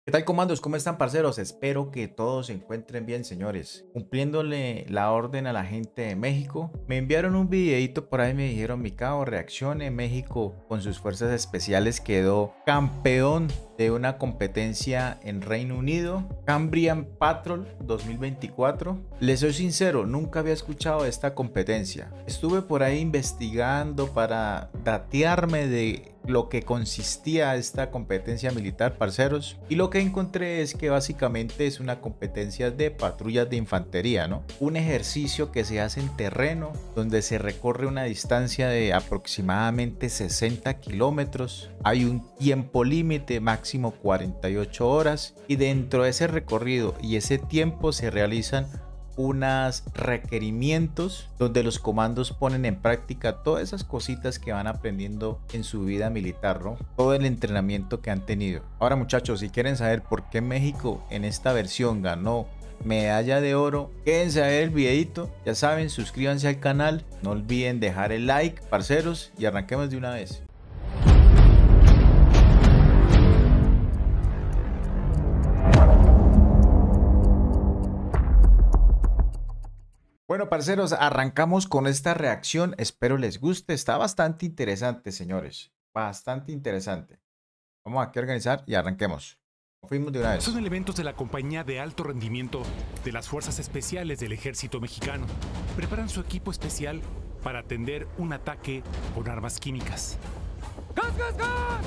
¿Qué tal, comandos? ¿Cómo están, parceros? Espero que todos se encuentren bien, señores. Cumpliéndole la orden a la gente de México, me enviaron un videito por ahí, me dijeron: mi cabo, reaccione. México con sus fuerzas especiales quedó campeón de una competencia en Reino Unido, Cambrian Patrol 2024. Les soy sincero, nunca había escuchado de esta competencia. Estuve por ahí investigando para datearme de lo que consistía esta competencia militar, parceros, y lo que encontré es que básicamente es una competencia de patrullas de infantería, ¿no? Un ejercicio que se hace en terreno, donde se recorre una distancia de aproximadamente 60 kilómetros. Hay un tiempo límite, máximo 48 horas, y dentro de ese recorrido y ese tiempo se realizan unos requerimientos donde los comandos ponen en práctica todas esas cositas que van aprendiendo en su vida militar, ¿no? Todo el entrenamiento que han tenido. Ahora, muchachos, si quieren saber por qué México en esta versión ganó medalla de oro, quédense a ver el videito. Ya saben, suscríbanse al canal, no olviden dejar el like, parceros, y arranquemos de una vez. Bueno, parceros, arrancamos con esta reacción. Espero les guste. Está bastante interesante, señores. Bastante interesante. Vamos aquí a organizar y arranquemos. Fuimos de una Son vez. elementos de la compañía de alto rendimiento de las Fuerzas Especiales del Ejército Mexicano. Preparan su equipo especial para atender un ataque con armas químicas. ¡Gas, gas, gas!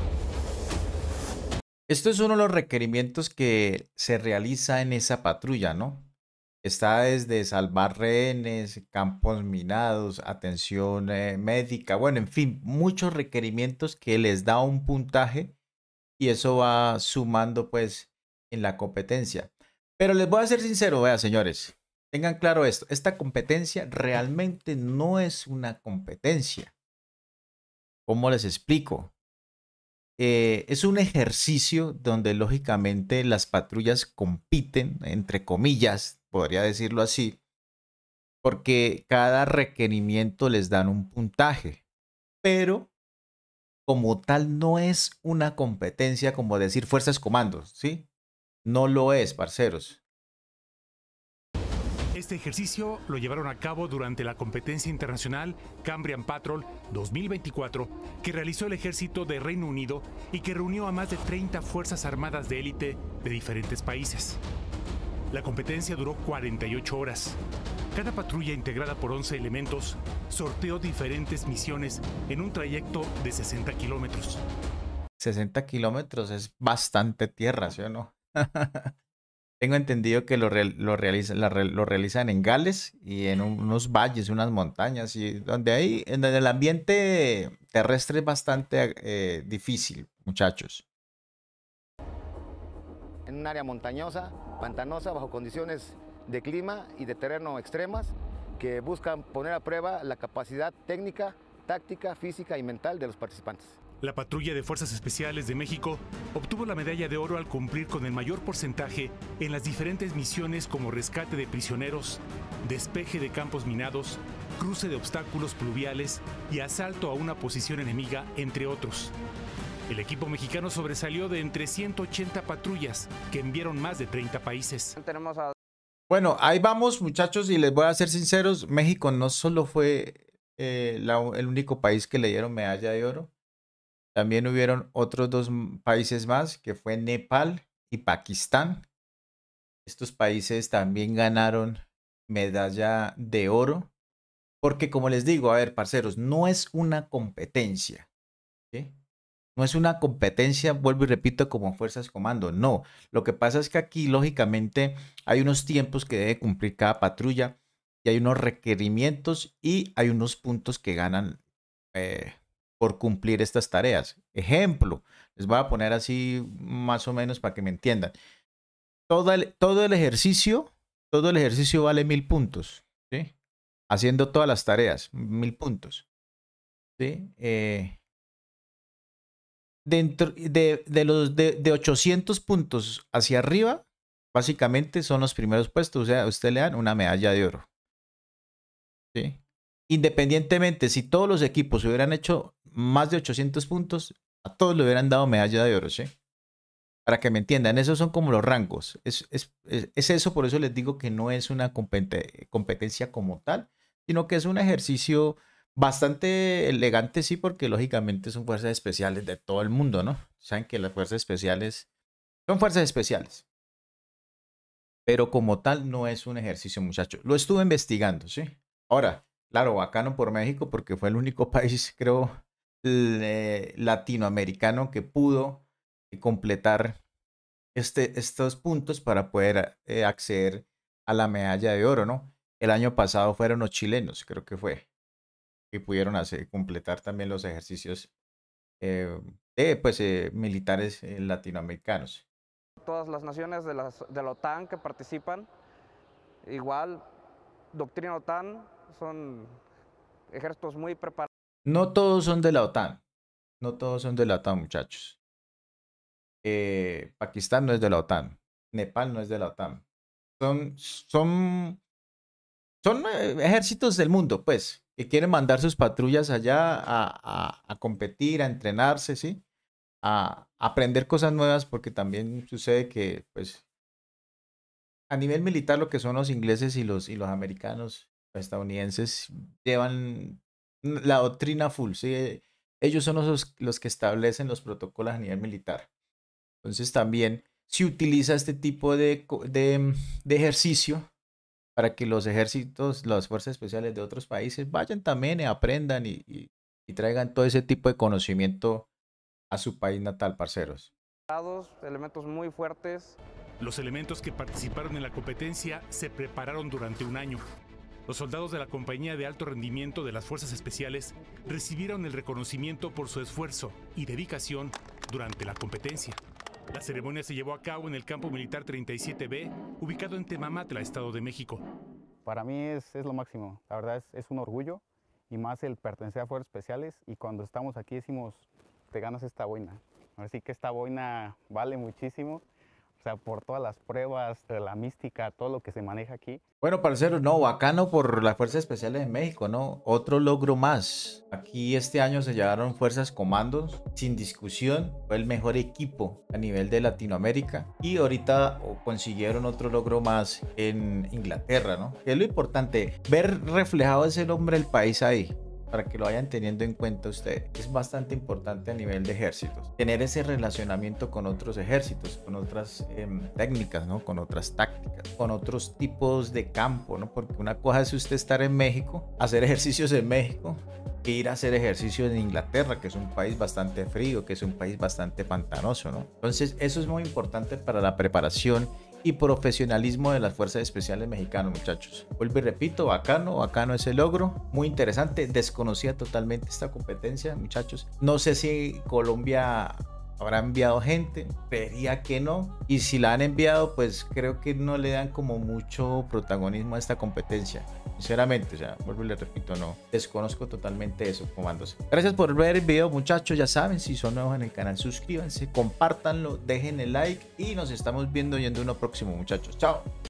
Esto es uno de los requerimientos que se realiza en esa patrulla, ¿no? Está desde salvar rehenes, campos minados, atención médica, bueno, en fin, muchos requerimientos que les da un puntaje y eso va sumando pues en la competencia. Pero les voy a ser sincero, vean, señores, tengan claro esto: esta competencia realmente no es una competencia. ¿Cómo les explico? Es un ejercicio donde lógicamente las patrullas compiten, entre comillas, podría decirlo así, porque cada requerimiento les dan un puntaje, pero como tal no es una competencia como decir fuerzas comandos, ¿sí? No lo es, parceros. Este ejercicio lo llevaron a cabo durante la competencia internacional Cambrian Patrol 2024 que realizó el ejército de Reino Unido y que reunió a más de 30 fuerzas armadas de élite de diferentes países. La competencia duró 48 horas. Cada patrulla, integrada por 11 elementos, sorteó diferentes misiones en un trayecto de 60 kilómetros. 60 kilómetros es bastante tierra, ¿sí o no? Tengo entendido que lo realizan en Gales y en unos valles, unas montañas, y donde hay, en donde el ambiente terrestre es bastante difícil, muchachos. En un área montañosa, pantanosa, bajo condiciones de clima y de terreno extremas que buscan poner a prueba la capacidad técnica, táctica, física y mental de los participantes. La patrulla de Fuerzas Especiales de México obtuvo la medalla de oro al cumplir con el mayor porcentaje en las diferentes misiones como rescate de prisioneros, despeje de campos minados, cruce de obstáculos pluviales y asalto a una posición enemiga, entre otros. El equipo mexicano sobresalió de entre 180 patrullas que enviaron más de 30 países. Tenemos a Bueno, ahí vamos, muchachos, y les voy a ser sinceros: México no solo fue el único país que le dieron medalla de oro. También hubieron otros dos países más, que fue Nepal y Pakistán. Estos países también ganaron medalla de oro, porque como les digo, a ver, parceros, no es una competencia, ¿sí? No es una competencia, vuelvo y repito, como fuerzas comando, no. Lo que pasa es que aquí, lógicamente, hay unos tiempos que debe cumplir cada patrulla y hay unos requerimientos y hay unos puntos que ganan por cumplir estas tareas. Ejemplo, les voy a poner así más o menos para que me entiendan. Todo el ejercicio vale 1000 puntos, ¿sí? Haciendo todas las tareas, 1000 puntos, ¿sí? Dentro de 800 puntos hacia arriba, básicamente son los primeros puestos. O sea, a usted le dan una medalla de oro, ¿sí? Independientemente, si todos los equipos hubieran hecho más de 800 puntos, a todos le hubieran dado medalla de oro, ¿sí? Para que me entiendan, esos son como los rangos. Es eso, por eso les digo que no es una competencia como tal, sino que es un ejercicio bastante elegante, sí, porque lógicamente son fuerzas especiales de todo el mundo, ¿no? Saben que las fuerzas especiales son fuerzas especiales, pero como tal no es un ejercicio, muchachos. Lo estuve investigando, ¿sí? Ahora, claro, bacano por México porque fue el único país, creo, latinoamericano que pudo completar estos puntos para poder acceder a la medalla de oro, ¿no? El año pasado fueron los chilenos, creo que fue, que pudieron completar también los ejercicios eh, militares latinoamericanos. Todas las naciones de la OTAN que participan, igual, doctrina OTAN, son ejércitos muy preparados. No todos son de la OTAN, no todos son de la OTAN, muchachos. Pakistán no es de la OTAN, Nepal no es de la OTAN. Son ejércitos del mundo, pues, que quieren mandar sus patrullas allá a competir, a entrenarse, ¿sí? A aprender cosas nuevas, porque también sucede que, pues, a nivel militar lo que son los ingleses y los americanos, los estadounidenses, llevan la doctrina full, ¿sí? Ellos son los que establecen los protocolos a nivel militar. Entonces también se utiliza este tipo de ejercicio para que los ejércitos, las fuerzas especiales de otros países vayan también y aprendan y traigan todo ese tipo de conocimiento a su país natal, parceros. Elementos muy fuertes. Los elementos que participaron en la competencia se prepararon durante un año. Los soldados de la Compañía de Alto Rendimiento de las Fuerzas Especiales recibieron el reconocimiento por su esfuerzo y dedicación durante la competencia. La ceremonia se llevó a cabo en el Campo Militar 37B, ubicado en Temamatla, Estado de México. Para mí es lo máximo, la verdad es un orgullo, y más el pertenecer a Fuerzas Especiales, y cuando estamos aquí decimos, te ganas esta boina. Así que esta boina vale muchísimo, o sea, por todas las pruebas, la mística, todo lo que se maneja aquí. Bueno, parceros, no, bacano por las Fuerzas Especiales de México, ¿no? Otro logro más. Aquí este año se llevaron Fuerzas Comandos, sin discusión, fue el mejor equipo a nivel de Latinoamérica. Y ahorita consiguieron otro logro más en Inglaterra, ¿no? Que es lo importante, ver reflejado ese nombre del país ahí, para que lo vayan teniendo en cuenta ustedes. Es bastante importante a nivel de ejércitos. Tener ese relacionamiento con otros ejércitos, con otras técnicas, ¿no? Con otras tácticas, con otros tipos de campo, ¿no? Porque una cosa es usted estar en México, hacer ejercicios en México, que ir a hacer ejercicios en Inglaterra, que es un país bastante frío, que es un país bastante pantanoso, ¿no? Entonces, eso es muy importante para la preparación y profesionalismo de las Fuerzas Especiales Mexicanas, muchachos. Vuelvo y repito, bacano ese logro, muy interesante. Desconocía totalmente esta competencia, muchachos. No sé si Colombia habrá enviado gente, creería que no, y si la han enviado, pues creo que no le dan como mucho protagonismo a esta competencia, sinceramente. O sea, vuelvo y le repito, no, desconozco totalmente eso, comandos. Gracias por ver el video, muchachos. Ya saben, si son nuevos en el canal, suscríbanse, compártanlo, dejen el like y nos estamos viendo y en uno próximo, muchachos. Chao.